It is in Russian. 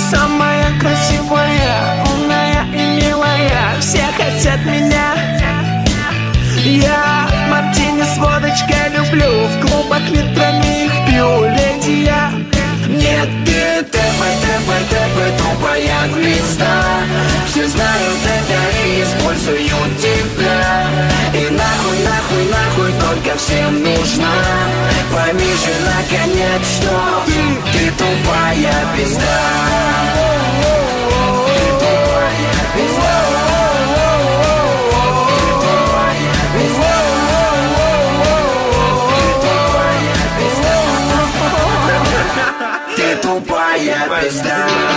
самая красивая, умная и милая, все хотят меня. Я мартини с водочкой люблю, в клубах литрами их пью, леди я. Нет, ты тэпэ, тупая глиста. Все знают это и используют тебя. И нахуй, только всем нужна. Пойми же наконец, что ты тупая пизда. Ты тупая пизда. Ты тупая пизда.